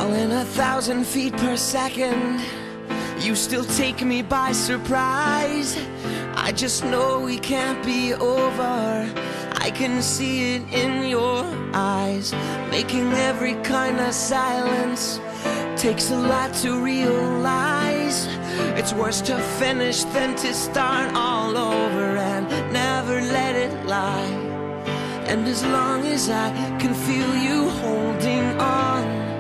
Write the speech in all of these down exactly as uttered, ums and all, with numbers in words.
Falling a thousand feet per second, you still take me by surprise. I just know it can't be over, I can see it in your eyes. Making every kind of silence takes a lot to realize. It's worse to finish than to start all over and never let it lie. And as long as I can feel you holding on,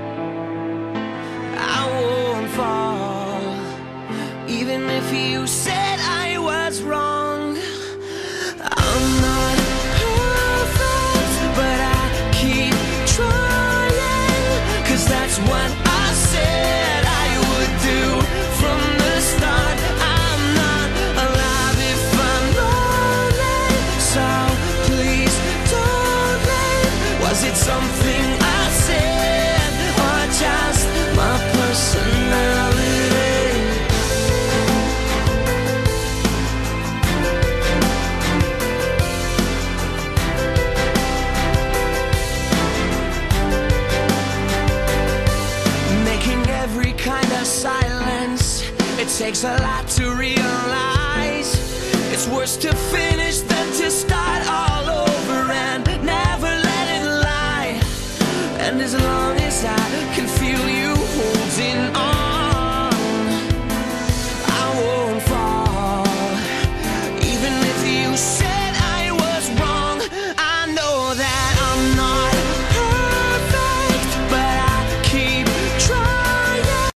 I won't fall. Even if you said I was wrong, I'm not perfect, but I keep trying. Cause that's what I said I would do from the start. I'm not alive if I'm lonely, so please don't leave. Was it something I said, or just my personality? Every kind of silence, it takes a lot to realize. It's worse to finish than to start all over and never let it lie. And as long as I can feel you holding on,